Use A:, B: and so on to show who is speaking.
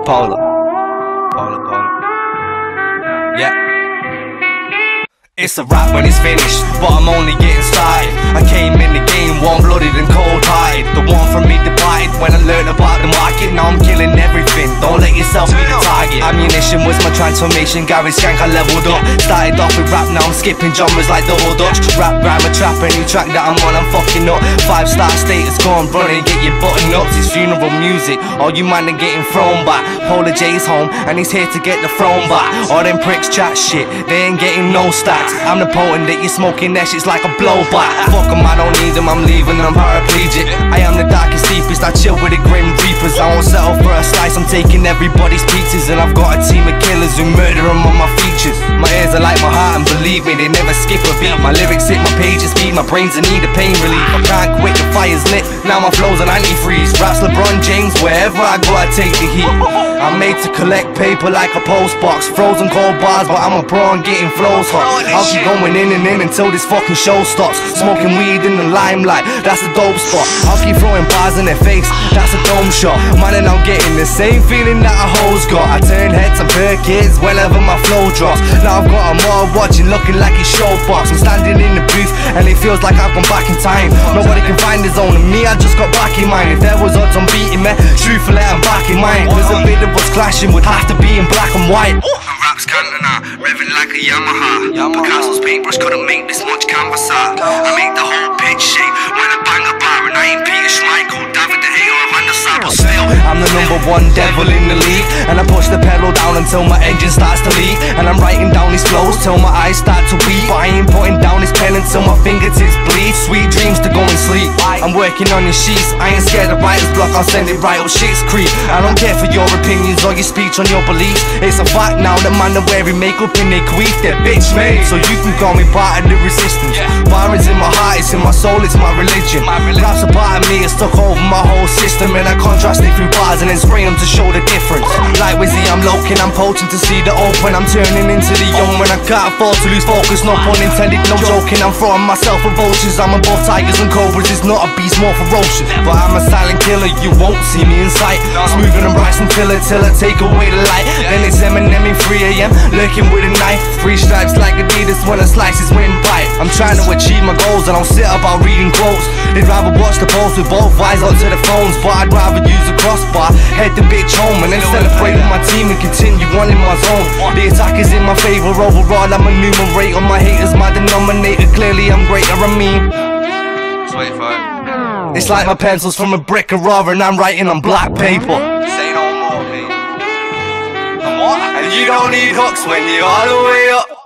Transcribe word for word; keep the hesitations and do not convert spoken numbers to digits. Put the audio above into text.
A: Polar. Polar, Polar. Yeah. It's a rap when it's finished, but I'm only getting started. I came in the game warm-blooded and cold-hearted. The one from me departed when I learned about the market. Now I'm killing everything, don't let yourself be the target. Ammunition was my transformation, garage skank I leveled up. Started off with rap, now I'm skipping genres like double dutch. Rap, grime, a trap, any track that I'm on, I'm fucking up. Five star status, go and run and get your button ups. It's funeral music, all you man are getting thrown back. Polar J's home, and he's here to get the throne back. All them pricks chat shit, they ain't getting no stats. I'm the potent that you're smoking, that shit's like a blowback. Fuck em, I don't need them, I'm leaving, I'm paraplegic. I am the darkest, deepest, I chill with the grim reapers. I won't settle for a slice, I'm taking everybody's pizzas. And I've got a team of killers who murder them on my features. My ears are like my heart, and believe me, they never skip a beat. My lyrics hit my pages, feed my brains and need a pain relief. I can't quit, the fire's lit, now my flow's an antifreeze. Raps LeBron James, wherever I go I take the heat. I'm made to collect paper like a postbox. Frozen cold bars, but I'm a pro on getting flows hot. I'll keep going in and in until this fucking show stops. Smoking weed in the limelight, that's a dope spot. I'll keep throwing bars in their face, that's a dome shot. Man, and I'm getting the same feeling that a hoe's got. I turn heads and per kids whenever my flow drops. Now I've got a mob watching, looking like it's showbox. I'm standing in the booth and it feels like I've gone back in time. Nobody can find his own, and me, I just got back in mine. If there was odds on beating me, truthfully I'm back in mine. Cause the bit of what's clashing would have to be in black and white.
B: Rap's canting out, revving like a Yamaha. Picasso's paintbrush couldn't make this much canvas art. I make the whole pitch shake when I bang a bar, and I ain't Peter Schmeichel, David De Gea or Van der Sar, but still
A: I'm the number one devil in the league, and I push the pedal down until my engine starts to leak. And I'm writing down these flows till my eyes start to weep. But I ain't putting down this pen until my fingertips bleed. Sweet dreams to go and sleep, I'm working on your sheets. I ain't scared of writer's block, I'll send it right up shit's creep. I don't care for your opinions or your speech on your beliefs. It's a fact now that man are wearing makeup in their queef. They're bitch made, so you can call me part of the resistance. Barring's in my heart, it's in my soul, it's my religion. Rap's a part of me, it's took over my whole system. And I contrast it through bars and then spray them to show the difference. Like Wizzy, I'm loking, I'm poaching to see the open. I'm turning into the young when I can't afford to lose focus. No pun intended, no joking, I'm throwing myself for vultures. I'm above tigers and cobras, it's not a beast, more ferocious. But I'm a silent killer, you won't see me in sight. Smoothing and Bryson Tiller till I take away the light. Then it's Eminem in three A M, lurking with a knife. Three stripes like Adidas when a slice is win bite. I'm trying to achieve my goals, I don't sit about reading quotes. They'd rather watch the post with both eyes onto the phones, but I'd rather use a crossbar, head the bitch home, and then celebrate with my team and continue on in my zone. The attack is in my favor overall, I'm a numerator. My haters my denominator, clearly I'm greater, I mean twenty-five. It's like my pencil's from a brick of raw and I'm writing on black paper. Say no more, mate. And what? And you don't need hooks when you're all the way up.